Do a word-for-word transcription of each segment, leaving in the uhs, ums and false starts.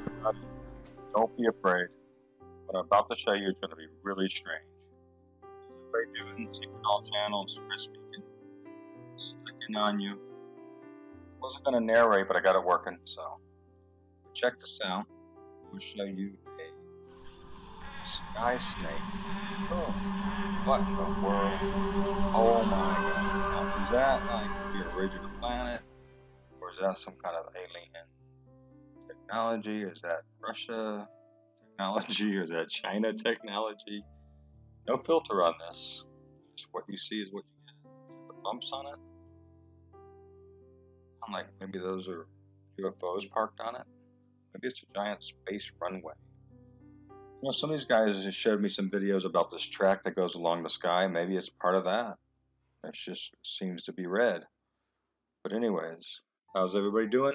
everybody. Don't be afraid. What I'm about to show you is going to be really strange. How's everybody doing? Secret All Channels, Chris speaking. Sticking on you. I wasn't going to narrate, but I got it working, so. Check this out. I'm going to show you a sky snake. Oh, what in the world? Oh my god. Now, is that like the original planet? Or is that some kind of alien technology? Is that Russia technology? Or is that China technology? No filter on this. Just what you see is what you get. Is the bumps on it? I'm like, maybe those are U F Os parked on it. Maybe it's a giant space runway. You know, some of these guys just showed me some videos about this track that goes along the sky. Maybe it's part of that. It just seems to be red. But anyways, how's everybody doing?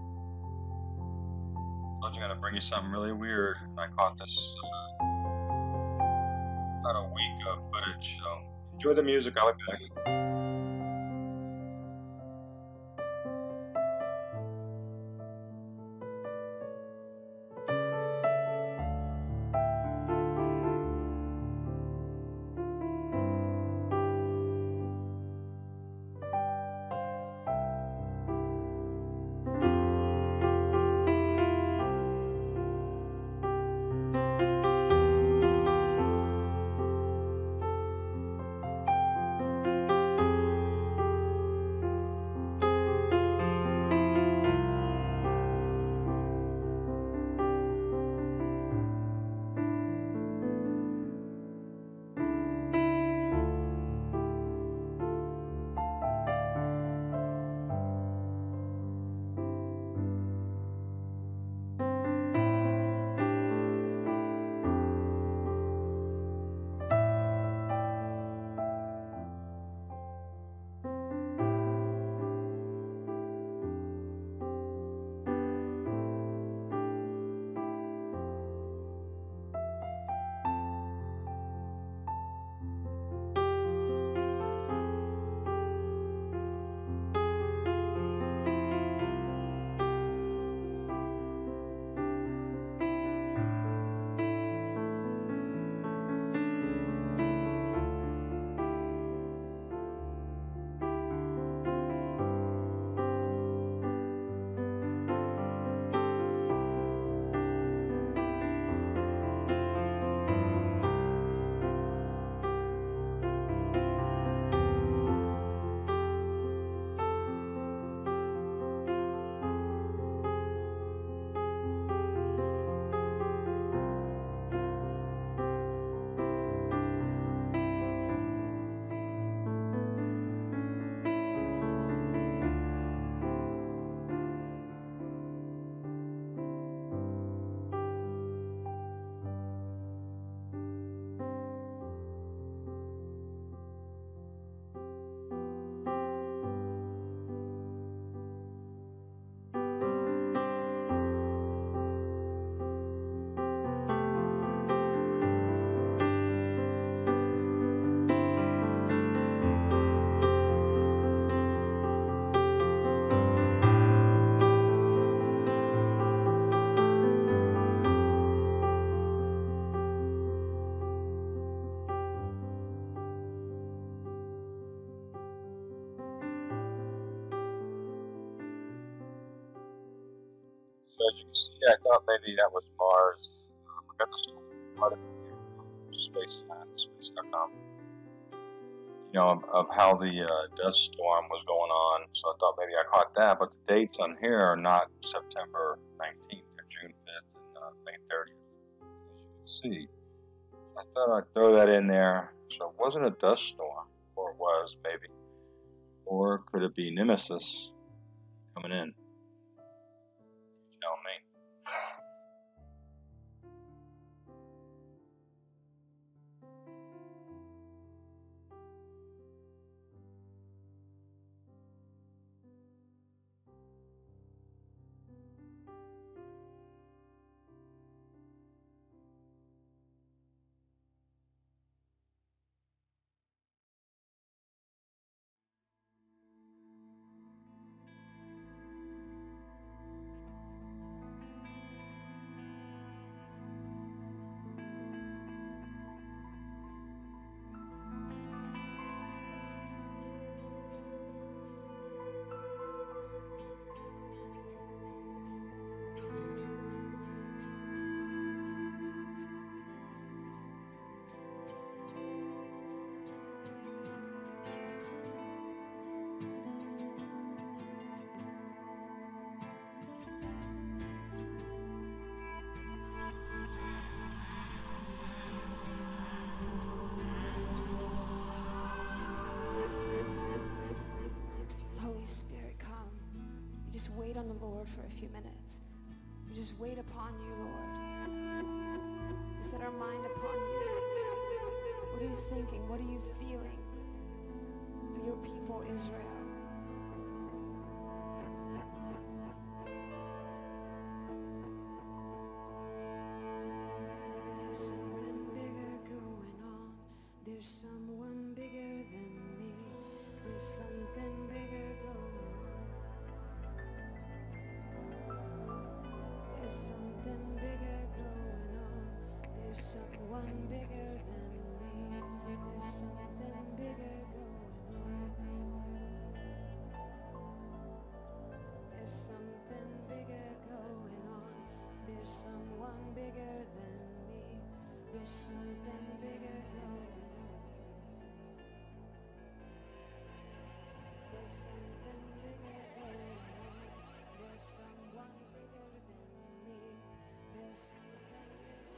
I was going to bring you something really weird. I caught this uh, about a week of footage. So enjoy the music. I'll be back. So as you can see, I thought maybe that was Mars. Um, I got this article here from space space dot com. You know, of, of how the uh, dust storm was going on. So I thought maybe I caught that, but the dates on here are not September nineteenth or June fifth and uh, May thirtieth, as you can see. I thought I'd throw that in there. So it wasn't a dust storm, or it was maybe, or could it be Nemesis coming in? Tell me. the Lord for a few minutes. We just wait upon you, Lord. We set our mind upon you. What are you thinking? What are you feeling for your people, Israel? There's something bigger going on. There's someone bigger than me. There's something bigger going on. There's something bigger going on. There's someone bigger than me. There's something bigger going on. There's something bigger going on. There's someone bigger than me. There's something bigger going on. There's something bigger going on. There's someone bigger than me. There's something bigger.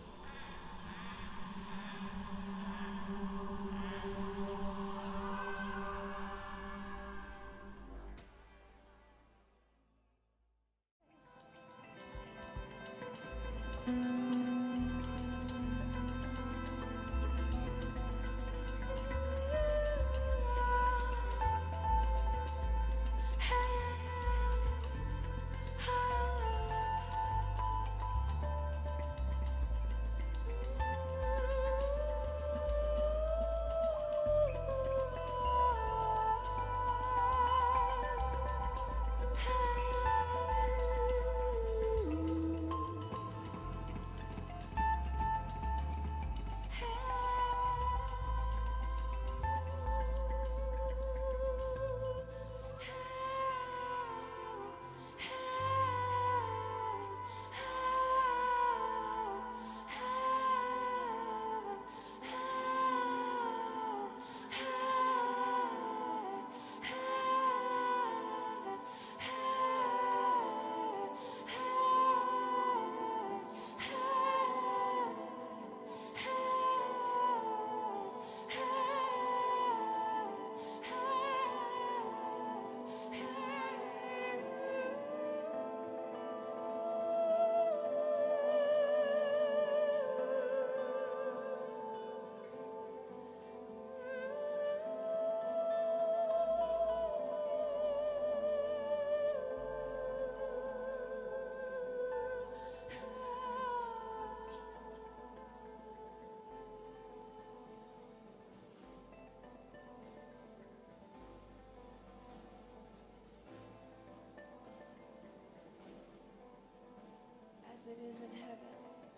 As it is in heaven,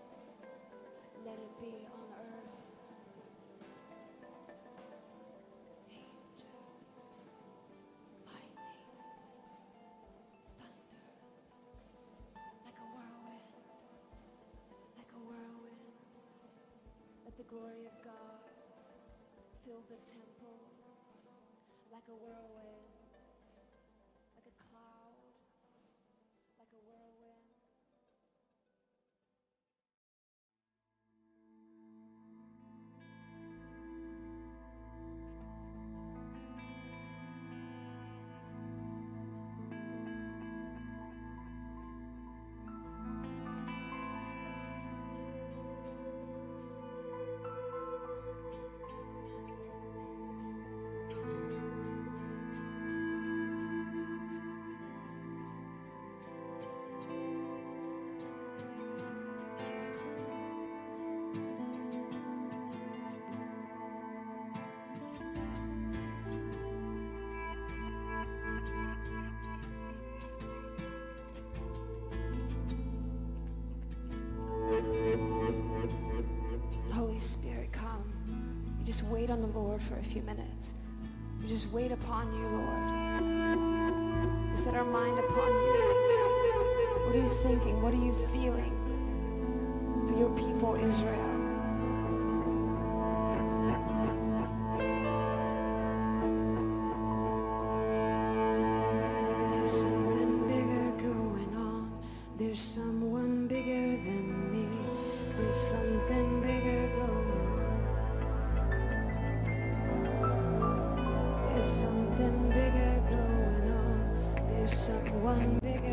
let it be on earth. Angels, lightning, thunder, like a whirlwind, like a whirlwind. Let the glory of God fill the temple, like a whirlwind, like a cloud, like a whirlwind. Holy Spirit, come. We just wait on the Lord for a few minutes. We just wait upon you, Lord. We set our mind upon you. What are you thinking? What are you feeling for your people, Israel? There's something bigger going on. There's someone bigger than me. There's something bigger going on. There's something bigger going on. There's someone bigger.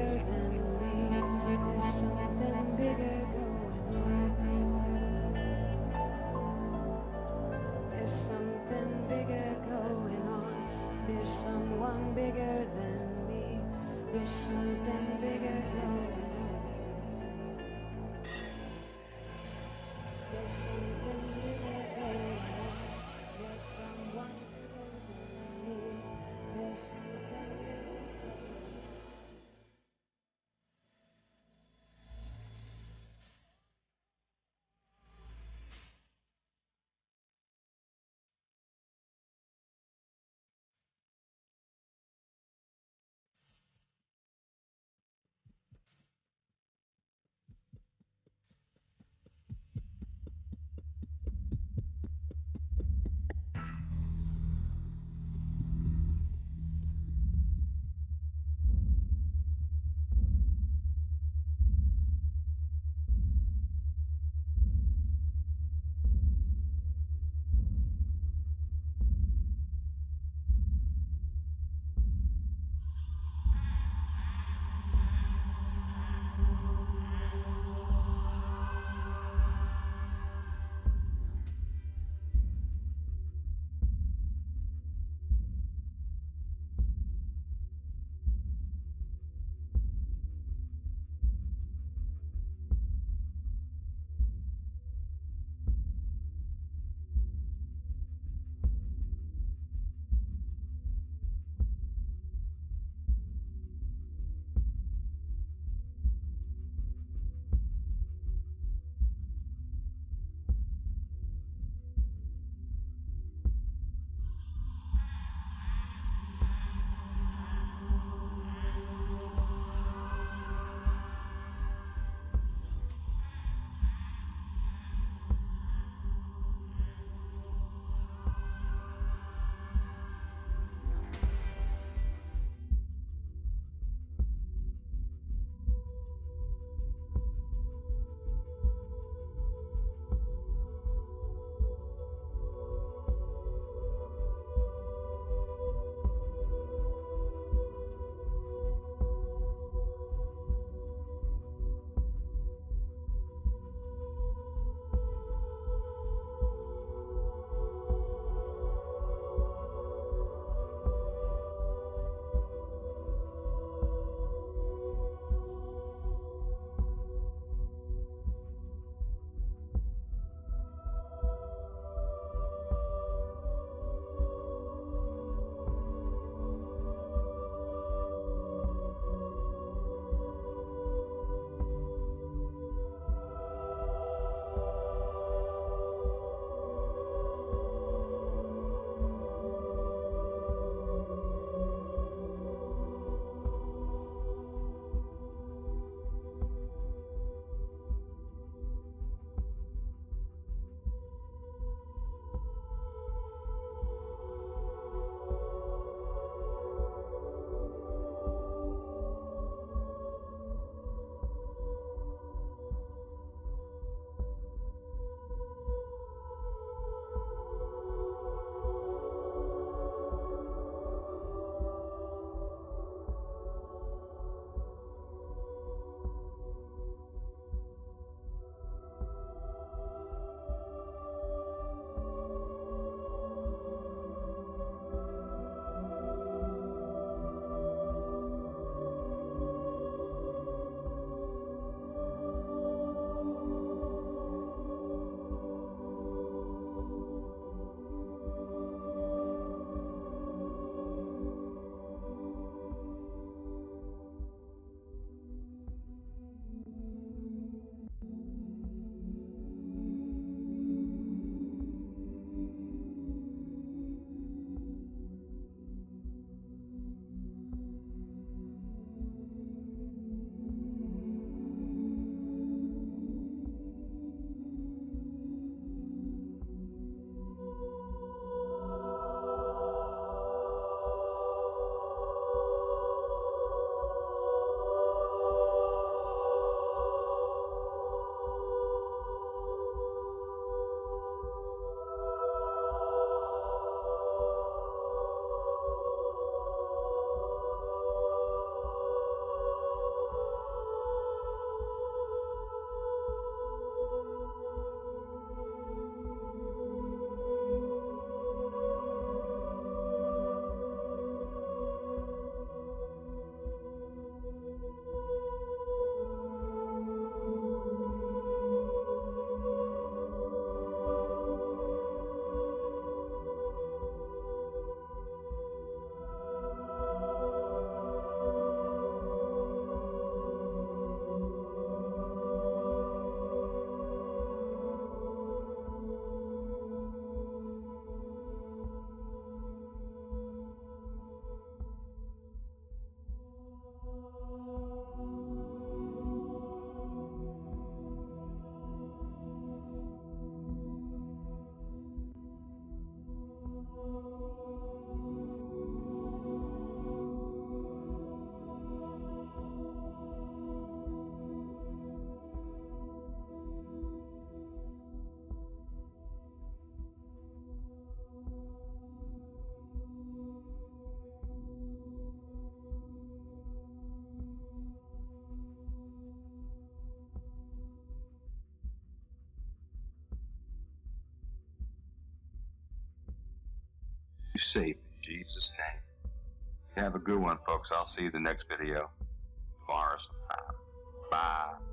you safe in Jesus' name. Have a good one, folks. I'll see you in the next video tomorrow sometime. Bye.